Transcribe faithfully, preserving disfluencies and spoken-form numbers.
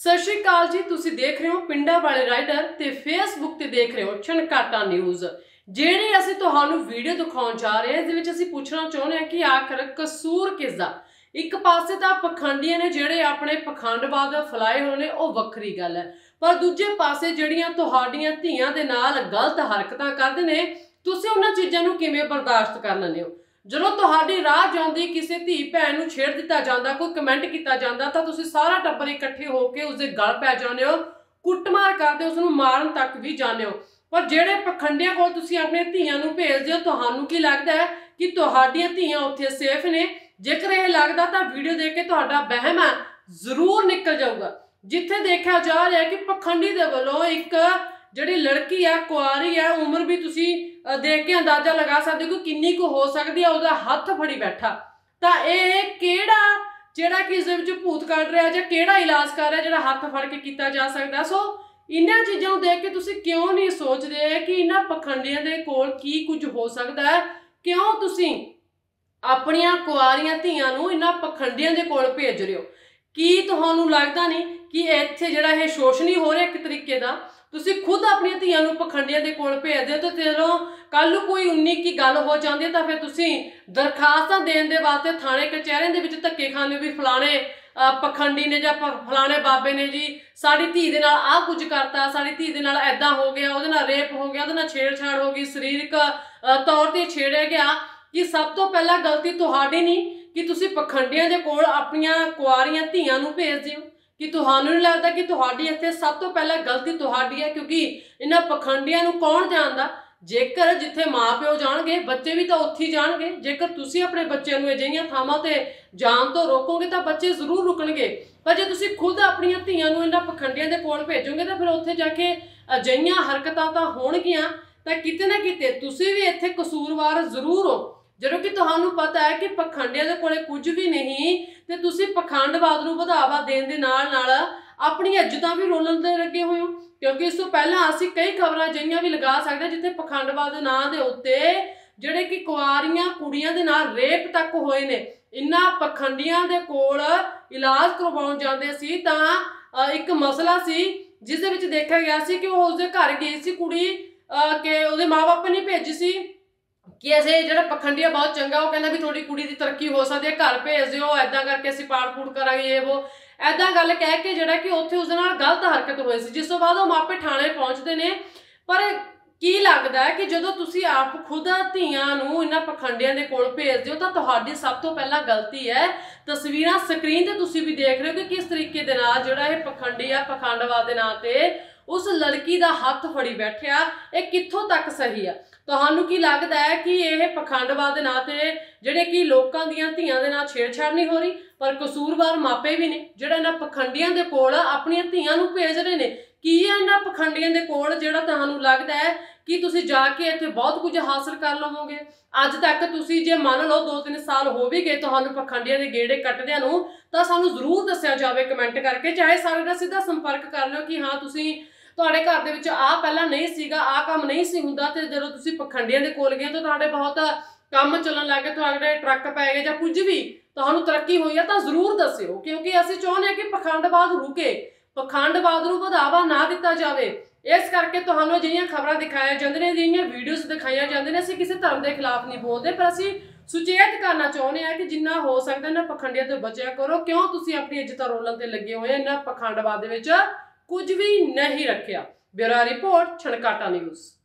सत श्री अकाल जी, तुसी देख रहे हो पिंडा वाले राइडर ते फेसबुक ते देख रहे हो छनकाटा न्यूज़। ਜਿਹੜੀ ਅਸੀਂ ਤੁਹਾਨੂੰ ਵੀਡੀਓ ਦਿਖਾਉਣ ਜਾ ਰਹੇ ਹਾਂ ਇਸ ਦੇ ਵਿੱਚ ਅਸੀਂ ਪੁੱਛਣਾ ਚਾਹੁੰਦੇ ਹਾਂ ਕਿ ਆਖਰ ਕਸੂਰ ਕਿਸ ਦਾ। ਇੱਕ ਪਾਸੇ ਤਾਂ ਪਖੰਡੀਆਂ ਨੇ ਜਿਹੜੇ ਆਪਣੇ ਪਖੰਡਵਾਦ ਫਲਾਏ ਹੋਏ ਨੇ ਉਹ ਵੱਖਰੀ ਗੱਲ ਹੈ, ਪਰ ਦੂਜੇ ਪਾਸੇ ਜਿਹੜੀਆਂ ਤੁਹਾਡੀਆਂ ਧੀਆਂ ਦੇ ਨਾਲ ਗਲਤ ਹਰਕਤਾਂ ਕਰਦੇ ਨੇ ਤੁਸੀਂ ਉਹਨਾਂ ਚੀਜ਼ਾਂ ਨੂੰ ਕਿਵੇਂ ਬਰਦਾਸ਼ਤ ਕਰ ਲੈਂਦੇ ਹੋ। ਜਦੋਂ ਤੁਹਾਡੀ ਰਾਹ ਜਾਂਦੀ ਕਿਸੇ ਧੀ ਭੈਣ ਨੂੰ ਛੇੜ ਦਿੱਤਾ ਜਾਂਦਾ, ਕੋਈ ਕਮੈਂਟ ਕੀਤਾ ਜਾਂਦਾ ਤਾਂ ਤੁਸੀਂ ਸਾਰਾ ਟੱਬਰ ਇਕੱਠੇ ਹੋ ਕੇ ਉਸਦੇ ਗਲ ਪੈ ਜਾਂਦੇ ਹੋ, ਕੁੱਟਮਾਰ ਕਰਦੇ ਹੋ, ਉਸ ਨੂੰ ਮਾਰਨ ਤੱਕ ਵੀ ਜਾਂਦੇ ਹੋ। पर ਜਿਹੜੇ ਪਖੰਡੀਆਂ ਕੋਲ ਤੁਸੀਂ ਆਪਣੇ ਧੀਆਂ ਨੂੰ ਭੇਜਦੇ ਹੋ ਤੁਹਾਨੂੰ ਕੀ ਲੱਗਦਾ ਹੈ ਕਿ ਤੁਹਾਡੀਆਂ ਧੀਆਂ ਉੱਥੇ ਸੇਫ ਨੇ? ਜੇਕਰ ਇਹ ਲੱਗਦਾ ਤਾਂ ਵੀਡੀਓ ਦੇਖ ਕੇ ਤੁਹਾਡਾ ਵਹਿਮ ਹੈ ਜ਼ਰੂਰ ਨਿਕਲ ਜਾਊਗਾ। ਜਿੱਥੇ ਦੇਖਿਆ ਜਾ ਰਿਹਾ ਕਿ ਪਖੰਡੀ ਦੇ ਵੱਲੋਂ ਇੱਕ ਜਿਹੜੀ ਲੜਕੀ ਹੈ ਕੁਆਰੀ ਹੈ, ਉਮਰ ਵੀ ਤੁਸੀਂ ਦੇਖ ਕੇ ਅੰਦਾਜ਼ਾ ਲਗਾ ਸਕਦੇ ਹੋ ਕਿ ਕਿੰਨੀ ਕੁ ਹੋ ਸਕਦੀ ਹੈ, ਉਹਦਾ ਹੱਥ ਫੜੀ ਬੈਠਾ। ਤਾਂ ਇਹ ਕਿਹੜਾ ਜਿਹੜਾ ਕਿ ਇਸ ਦੇ ਵਿੱਚ ਭੂਤ ਕੱਢ ਰਿਹਾ ਜਾਂ ਕਿਹੜਾ ਇਲਾਜ ਕਰ ਰਿਹਾ ਜਿਹੜਾ ਹੱਥ ਫੜ ਕੇ ਕੀਤਾ ਜਾ ਸਕਦਾ। ਸੋ इन्हां चीज़ों को देख के तुसी क्यों नहीं सोचते कि इन्हां पखंडियां दे कोल की कुछ हो सकता है? क्यों तुसी अपनियां कुआरियां धीआं नूं इन्हां पखंडियां दे कोल भेज रहे हो? की तुहानूं लगदा नहीं कि इत्थे जिहड़ा इह शोषण ही हो रहा एक तरीके दा? तुसी खुद अपनी धीआं नूं पखंडियां दे कोल भेजदे हो तो चलो कल कोई उन्नी की गल हो जाती है तो फिर तुसी दरखास्तां देण दे वास्ते थाणे कचहरियां दे विच धक्के खाने भी फलाणे पखंडी ने जां फलाने बाबे ने जी साड़ी धी दे नाल आ कुछ करता, साड़ी धी दे नाल ऐदां हो गया, उहदे नाल रेप हो गया, उहदे नाल छेड़छाड़ हो गई, शरीरक तौर ते छेड़िया गया। कि सब तो पहला गलती तुहाडी नहीं कि तुसी पखंडियां दे कोल अपनियां कुआरियां धीआं नूं भेजदे हो? कि तुहानूं नहीं लगदा कि तुहाडी इत्थे सब तो पहला गलती तुहाडी है? क्योंकि इन्हां पखंडियां नूं कौन जानदा? जेकर जिथे माँ प्यो जाणगे बच्चे भी तो उत्थे ही जाणगे। जेकर तुसी अपने बच्चों नूं अजिहियां थावां ते जाण तो रोकोगे तो बच्चे जरूर रुकणगे, पर जे तुसी खुद अपनियां धीआं नूं इन्हां पखंडियां दे कोल भेजोगे तो फिर उत्थे जाके अजिहियां हरकतां तां होणगियां। तां किते ना किते तुसी भी इत्थे कसूरवार जरूर हो। ਜਦੋਂ कि तुहानूं पता है कि पखंडियां दे कोले कुछ भी नहीं ते तुसी पखंडवाद नूं ਵਧਾਵਾ देण दे नाल नाल अपनी इज्जतां भी रोलण ते लगे होए हो। क्योंकि इस तो पहला असीं कई खबरां जिहियां भी लगा सकदे जिथे पखंडवाद नां दे उत्ते ਜਿਹੜੇ कि कुआरियां कुड़ियां दे नाल रेप तक होए ने। इन्हां पखंडियां दे कोल इलाज करवाउण जांदे सी तां एक मसला सी जिस दे विच देखिया गया सी कि वो उसदे घर गई सी कुड़ी कि ਉਹਦੇ माँ-बाप ने भेजी सी कि ऐसे जो पखंडिया बहुत चंगा, वो कहना भी थोड़ी कुड़ी की तरक्की हो सकती है, घर भेज दिओ, ऐदा करके असीं पाड़ पूड़ करांगे ये वो ऐदा गल कह के जिहड़ा कि उत्थे उसदे नाल गलत हरकत होई सी। जिस तो बाद वो मापे थाणे पहुंचते ने। पर की लगदा है कि जदों तुसीं आप खुद धीआं नूं इन्हां पखंडियां दे कोल भेजदे हो तां तुहाडी सब तो पहला गलती है तस्वीरां स्क्रीन ते तुसीं भी देख रहे हो कि किस तरीके दे नाल जिहड़ा इह पखंडी आ पखंडवाद दे नां ते उस लड़की दा हत्थ फड़ी बैठिया। ये कित्थों तक सही है? तुहानूं की लगदा है कि यह पखंडवाद दे नां ते जिहड़े कि लोकां दीआं धीआं दे नाल छेड़छाड़ नहीं हो रही, पर कसूरवार मापे भी ने जिहड़ा इन्हां पखंडियां दे कोल अपणियां धीआं नूं भेज रहे ने। की है इन्हां पखंडियां दे कोल जिहड़ा तुहानूं लगदा है कि तुसीं जाके इत्थे बहुत कुछ हासिल कर लवोगे? अज तक तुसीं जे मान लो दो तीन साल हो भी गए तुहानूं पखंडियां दे गेड़े कट्टदिआं नूं तां सानूं जरूर दस्सिआ जावे कमेंट करके, चाहे साडे नाल सीधा संपर्क कर लिओ कि हाँ तुसीं तुहाडे घर दे विच आ पहला नहीं सीगा, आ काम नहीं सी हुंदा ते जदों तुसीं पखंडियां दे कोल गए तो तुहाडे बहुत काम चलन लग गए, तुहाडे ट्रक पै गए जां कुछ भी तुहानूं तरक्की होई है तां जरूर दस्सिओ। क्योंकि असीं चाहुंदे हां कि पखंडवाद रुके, पखंडवाद नूं ਵਧਾਵਾ ना दित्ता जावे। इस करके तुहानूं अजिहियां खबरां दिखाईआं जांदियां ने, अजिहियां वीडियोज़ दिखाईआं जांदियां ने। असीं किसी धर्म के खिलाफ नहीं बोलते, पर असीं सुचेत करना चाहुंदे हां कि जिन्ना हो सकदा इन्हां पखंडियां तो बचिया करो। क्यों तुसीं अपनी इज्जतां रोलण ते लगे होए इन्हां पखंडवाद दे विच कुछ भी नहीं रखिया। Bureau report Chhankata news.